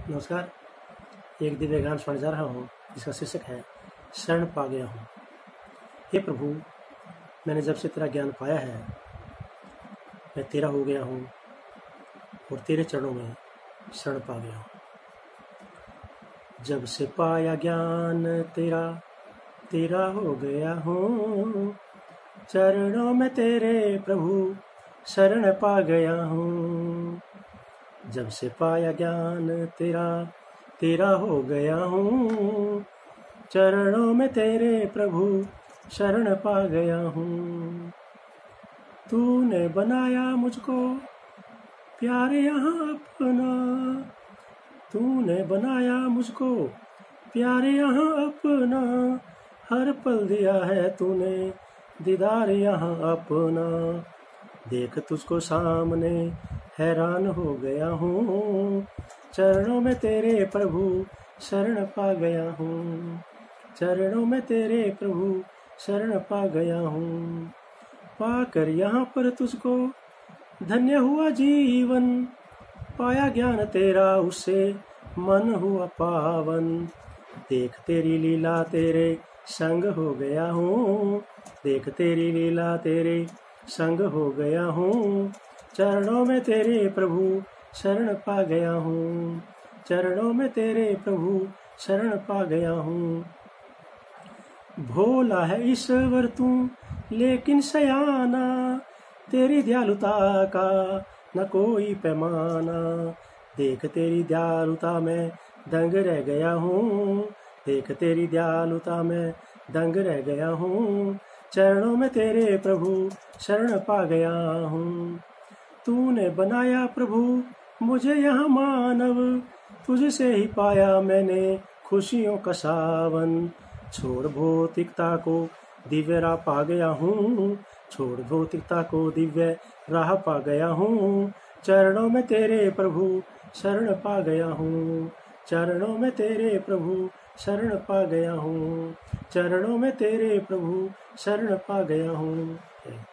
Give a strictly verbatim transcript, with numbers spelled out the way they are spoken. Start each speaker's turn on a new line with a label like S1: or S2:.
S1: नमस्कार। एक दिव्य ज्ञान सुनाने जा रहा हूँ जिसका शीर्षक है शरण पा गया हूँ। हे प्रभु, मैंने जब से तेरा ज्ञान पाया है मैं तेरा हो गया हूँ और तेरे चरणों में शरण पा गया हूँ। जब से पाया ज्ञान तेरा तेरा हो गया हूँ, चरणों में तेरे प्रभु शरण पा गया हूँ। जब से पाया ज्ञान तेरा तेरा हो गया हूँ, चरणों में तेरे प्रभु शरण पा गया हूँ। तूने बनाया मुझको प्यारे यहाँ अपना, तूने बनाया मुझको प्यारे यहाँ अपना, हर पल दिया है तूने दीदार यहाँ अपना। देख तुझको सामने हैरान हो गया हूँ, चरणों में तेरे प्रभु शरण पा गया हूँ। चरणों में तेरे प्रभु शरण पा गया हूँ। पाकर यहाँ पर तुझको धन्य हुआ जीवन, पाया ज्ञान तेरा उससे मन हुआ पावन। देख तेरी लीला तेरे संग हो गया हूँ, देख तेरी लीला तेरे संग हो गया हूँ। चरणों में तेरे प्रभु शरण पा गया हूँ, चरणों में तेरे प्रभु शरण पा गया हूँ। भोला है ईश्वर तू लेकिन सयाना, तेरी दयालुता का न कोई पैमाना। देख तेरी दयालुता में दंग रह गया हूँ, देख तेरी दयालुता में दंग रह गया हूँ। चरणों में तेरे प्रभु शरण पा गया हूँ। तूने बनाया प्रभु मुझे यहाँ मानव, तुझसे ही पाया मैंने खुशियों का सावन। छोड़ भौतिकता को दिव्य राह पा गया हूँ, छोड़ भौतिकता को दिव्य राह पा गया हूँ। चरणों में तेरे प्रभु शरण पा गया हूँ, चरणों में तेरे प्रभु शरण पा गया हूँ, चरणों में तेरे प्रभु शरण पा गया हूँ।